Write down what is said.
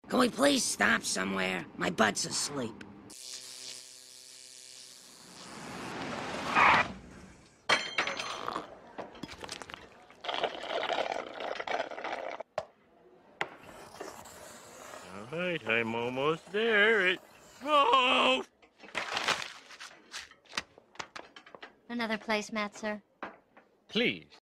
Can we please stop somewhere? My butt's asleep. All right, I'm almost there. Oh! Another placemat, sir? Please.